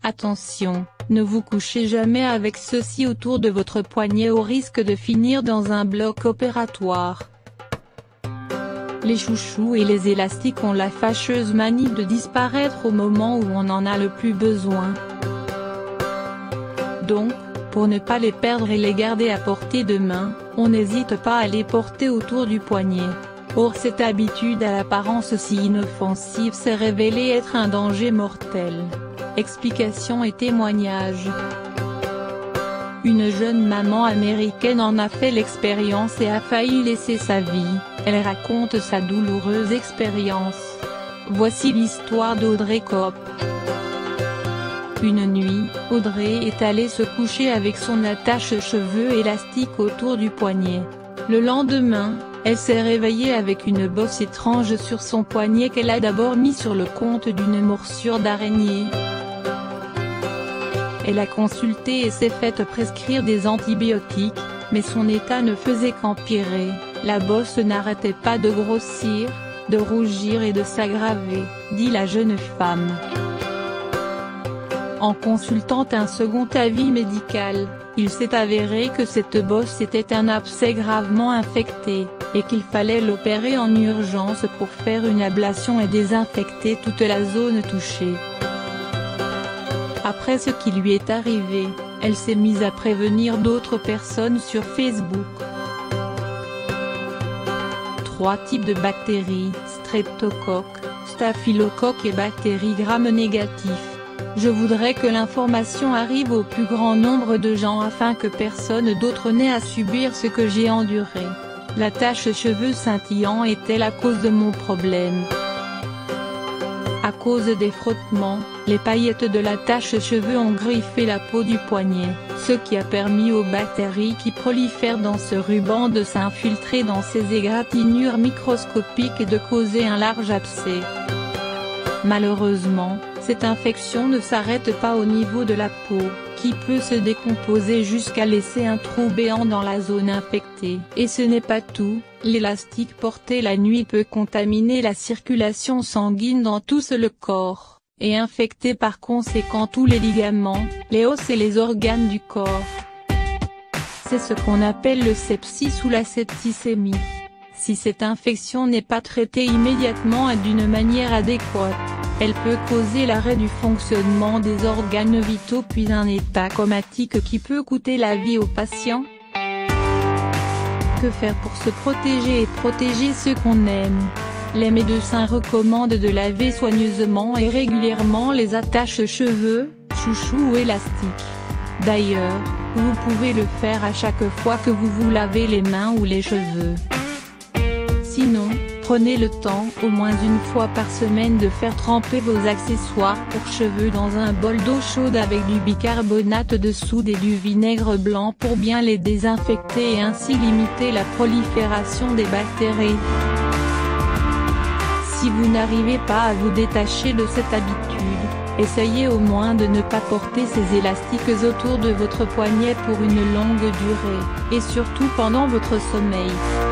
Attention, ne vous couchez jamais avec ceci autour de votre poignet au risque de finir dans un bloc opératoire. Les chouchous et les élastiques ont la fâcheuse manie de disparaître au moment où on en a le plus besoin. Donc, pour ne pas les perdre et les garder à portée de main, on n'hésite pas à les porter autour du poignet. Or cette habitude à l'apparence si inoffensive s'est révélée être un danger mortel. Explications et témoignages. Une jeune maman américaine en a fait l'expérience et a failli laisser sa vie. Elle raconte sa douloureuse expérience. Voici l'histoire d'Audrey Kopp. Une nuit, Audrey est allée se coucher avec son attache-cheveux élastique autour du poignet. Le lendemain, elle s'est réveillée avec une bosse étrange sur son poignet qu'elle a d'abord mis sur le compte d'une morsure d'araignée. Elle a consulté et s'est faite prescrire des antibiotiques, mais son état ne faisait qu'empirer. La bosse n'arrêtait pas de grossir, de rougir et de s'aggraver, dit la jeune femme. En consultant un second avis médical, il s'est avéré que cette bosse était un abcès gravement infecté, et qu'il fallait l'opérer en urgence pour faire une ablation et désinfecter toute la zone touchée. Après ce qui lui est arrivé, elle s'est mise à prévenir d'autres personnes sur Facebook. 3 types de bactéries, streptocoque, staphylocoque et bactéries gram-négatifs. Je voudrais que l'information arrive au plus grand nombre de gens afin que personne d'autre n'ait à subir ce que j'ai enduré. L'attache-cheveux scintillant est la cause de mon problème. À cause des frottements, les paillettes de l'attache-cheveux ont griffé la peau du poignet, ce qui a permis aux bactéries qui prolifèrent dans ce ruban de s'infiltrer dans ces égratignures microscopiques et de causer un large abcès. Malheureusement, cette infection ne s'arrête pas au niveau de la peau, qui peut se décomposer jusqu'à laisser un trou béant dans la zone infectée. Et ce n'est pas tout, l'élastique porté la nuit peut contaminer la circulation sanguine dans tout le corps, et infecter par conséquent tous les ligaments, les os et les organes du corps. C'est ce qu'on appelle le sepsis ou la septicémie. Si cette infection n'est pas traitée immédiatement et d'une manière adéquate, elle peut causer l'arrêt du fonctionnement des organes vitaux puis un état comatique qui peut coûter la vie au patient. Que faire pour se protéger et protéger ceux qu'on aime? Les médecins recommandent de laver soigneusement et régulièrement les attaches-cheveux, chouchous ou élastiques. D'ailleurs, vous pouvez le faire à chaque fois que vous vous lavez les mains ou les cheveux. Sinon, prenez le temps au moins une fois par semaine de faire tremper vos accessoires pour cheveux dans un bol d'eau chaude avec du bicarbonate de soude et du vinaigre blanc pour bien les désinfecter et ainsi limiter la prolifération des bactéries. Si vous n'arrivez pas à vous détacher de cette habitude, essayez au moins de ne pas porter ces élastiques autour de votre poignet pour une longue durée, et surtout pendant votre sommeil.